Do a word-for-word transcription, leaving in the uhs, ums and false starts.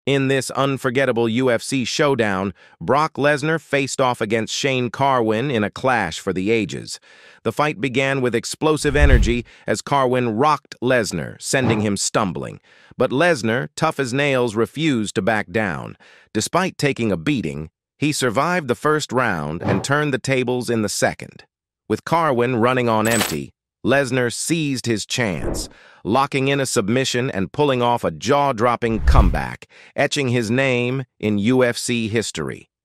In this unforgettable U F C showdown, Brock Lesnar faced off against Shane Carwin in a clash for the ages. The fight began with explosive energy as Carwin rocked Lesnar, sending him stumbling. But Lesnar, tough as nails, refused to back down. Despite taking a beating, he survived the first round and turned the tables in the second. With Carwin running on empty, Lesnar seized his chance, locking in a submission and pulling off a jaw-dropping comeback, etching his name in U F C history.